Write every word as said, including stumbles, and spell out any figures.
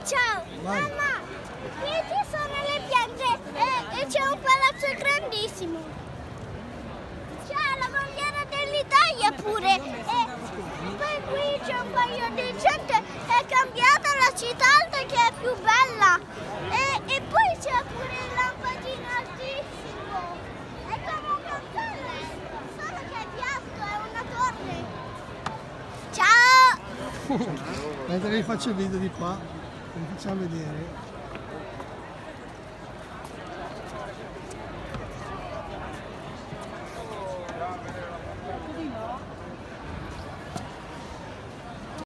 Ciao, Vai. mamma, qui ci sono le piante e, e c'è un palazzo grandissimo. C'è la bandiera dell'Italia pure e poi qui c'è un paio di gente, è cambiata la città alta che è più bella e, e poi c'è pure il lampadino altissimo. È come un castello, solo che è piatto, è una torre. Ciao! Mentre vi faccio il video di qua, vi facciamo vedere.